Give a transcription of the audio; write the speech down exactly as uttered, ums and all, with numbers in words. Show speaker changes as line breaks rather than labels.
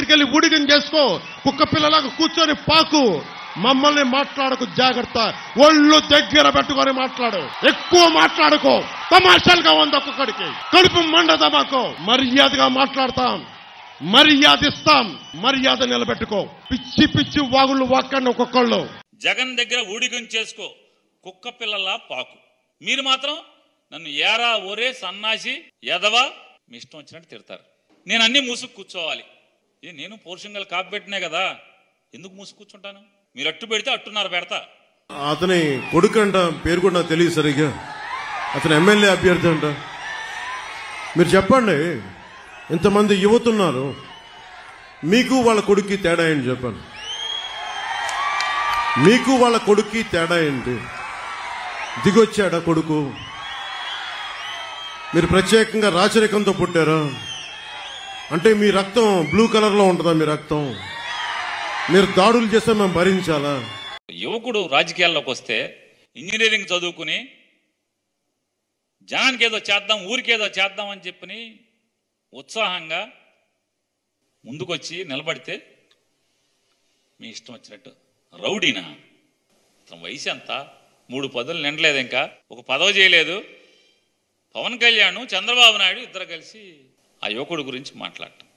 ఇంటికి వెళ్ళి ఊడిగం చేసుకో, కుక్క పిల్లలాగా కూర్చొని పాకు. మమ్మల్ని మాట్లాడకు, జాగ్రత్త. ఒళ్ళు దగ్గర పెట్టుకొని మాట్లాడు, ఎక్కువ మాట్లాడుకో. తమాషాలుగా ఉంది ఒక్కొక్కడికి, కడుపు మండదా మాకు. మర్యాదగా మాట్లాడతాం, మర్యాద ఇస్తాం, మర్యాద నిలబెట్టుకో. పిచ్చి పిచ్చి వాగుళ్ళు వాక్కండి ఒక్కొక్కళ్ళు.
జగన్ దగ్గర ఊడిగం చేసుకో, కుక్క పిల్లలా పాకు. మీరు మాత్రం నన్ను ఏరా ఒరే సన్నాసి ఎదవా మీ ఇష్టం వచ్చినట్టు తిడతారు. నేను అన్ని మూసుకు కూర్చోవాలి. ఏ నేను పౌరుషంగా కాపెట్టినే కదా, ఎందుకు మూసుకు కూర్చుంటాను? మీరు అట్టు పెడితే అట్టున్నారు పెడతా.
అతని కొడుకు అంట, పేరు కూడా నాకు తెలియదు సరిగ్గా. అతను ఎమ్మెల్యే అభ్యర్థి అంట. మీరు చెప్పండి, ఇంతమంది యువతున్నారు, మీకు వాళ్ళ కొడుక్కి తేడా ఏంటి చెప్పండి? మీకు వాళ్ళ కొడుక్కి తేడా ఏంటి? దిగొచ్చాడా కొడుకు? మీరు ప్రత్యేకంగా రాచరికంతో పుట్టారా? అంటే మీ రక్తం బ్లూ కలర్ లో ఉంటుందా? మీ రక్తం మీరు దాడులు చేస్తే మేము భరించాలా?
యువకుడు రాజకీయాల్లోకి వస్తే ఇంజనీరింగ్ చదువుకుని జనానికి ఏదో చేద్దాం, ఊరికేదో చేద్దాం అని చెప్పని ఉత్సాహంగా ముందుకొచ్చి నిలబడితే మీ ఇష్టం వచ్చినట్టు రౌడీనా? అతని వయసు ఎంత? మూడు పదవులు నిండలేదు, ఇంకా ఒక పదవి చేయలేదు. పవన్ కళ్యాణ్, చంద్రబాబు నాయుడు ఇద్దరు కలిసి ఆ యువకుడు గురించి మాట్లాడటం